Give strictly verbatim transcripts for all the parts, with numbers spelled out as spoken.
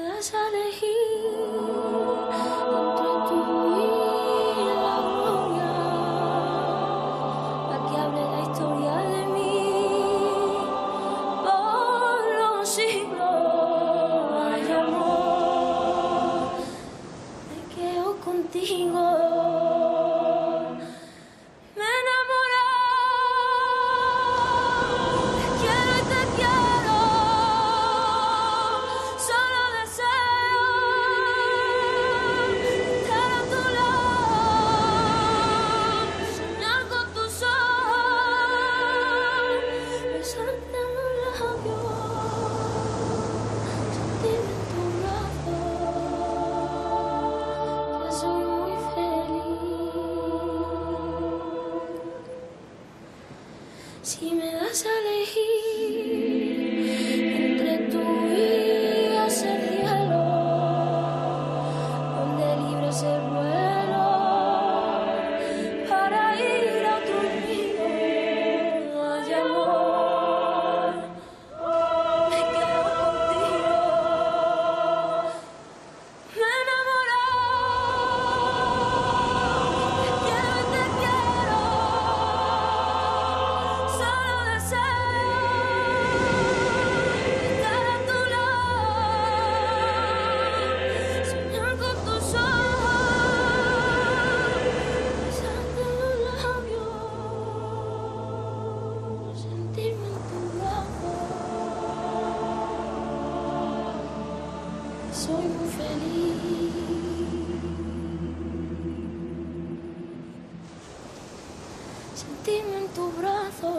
das a elegir entre tú y la gloria, para que hable la historia de mí por los siglos. Ay, amor, me quedo contigo. Si me das a elegir entre tú y ese cielo, donde libre es el vuelo para ir a otro río. Ay, amor, me quedo contigo. Me he enamorado, te quiero y te quiero. Soy muy feliz. Sentirme en tu brazo.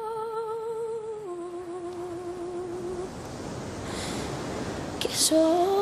Que soy